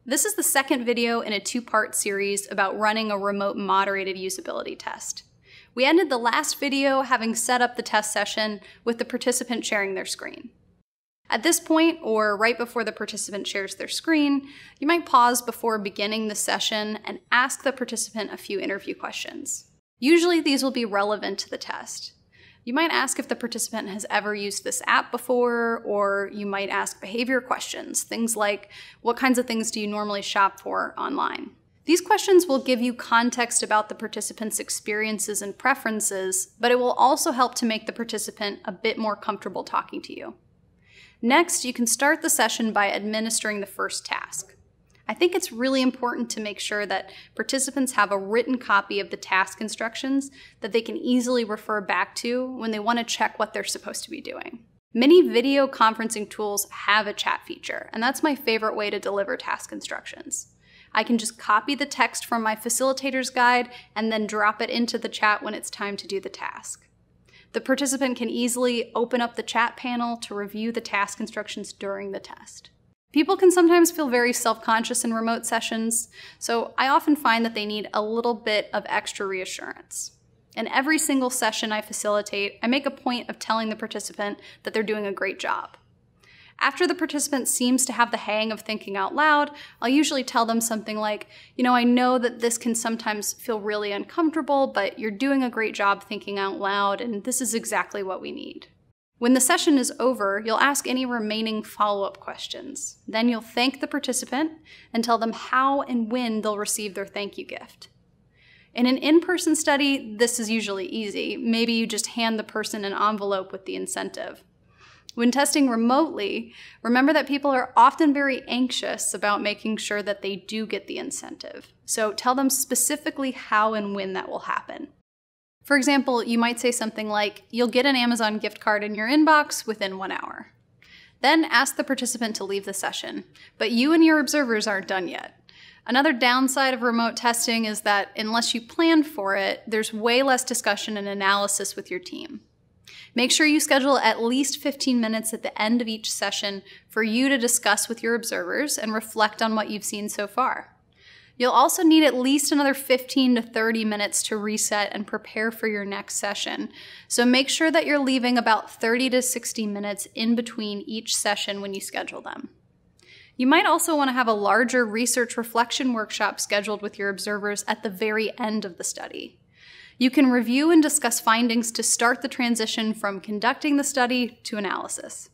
This is the second video in a two-part series about running a remote moderated usability test. We ended the last video having set up the test session with the participant sharing their screen. At this point, or right before the participant shares their screen, you might pause before beginning the session and ask the participant a few interview questions. Usually these will be relevant to the test. You might ask if the participant has ever used this app before, or you might ask behavior questions, things like, what kinds of things do you normally shop for online? These questions will give you context about the participant's experiences and preferences, but it will also help to make the participant a bit more comfortable talking to you. Next, you can start the session by administering the first task. I think it's really important to make sure that participants have a written copy of the task instructions that they can easily refer back to when they want to check what they're supposed to be doing. Many video conferencing tools have a chat feature, and that's my favorite way to deliver task instructions. I can just copy the text from my facilitator's guide and then drop it into the chat when it's time to do the task. The participant can easily open up the chat panel to review the task instructions during the test. People can sometimes feel very self-conscious in remote sessions, so I often find that they need a little bit of extra reassurance. In every single session I facilitate, I make a point of telling the participant that they're doing a great job. After the participant seems to have the hang of thinking out loud, I'll usually tell them something like, I know that this can sometimes feel really uncomfortable, but you're doing a great job thinking out loud, and this is exactly what we need. When the session is over, you'll ask any remaining follow-up questions. Then you'll thank the participant and tell them how and when they'll receive their thank you gift. In an in-person study, this is usually easy. Maybe you just hand the person an envelope with the incentive. When testing remotely, remember that people are often very anxious about making sure that they do get the incentive. So tell them specifically how and when that will happen. For example, you might say something like, you'll get an Amazon gift card in your inbox within 1 hour. Then ask the participant to leave the session, but you and your observers aren't done yet. Another downside of remote testing is that unless you plan for it, there's way less discussion and analysis with your team. Make sure you schedule at least 15 minutes at the end of each session for you to discuss with your observers and reflect on what you've seen so far. You'll also need at least another 15 to 30 minutes to reset and prepare for your next session. So make sure that you're leaving about 30 to 60 minutes in between each session when you schedule them. You might also want to have a larger research reflection workshop scheduled with your observers at the very end of the study. You can review and discuss findings to start the transition from conducting the study to analysis.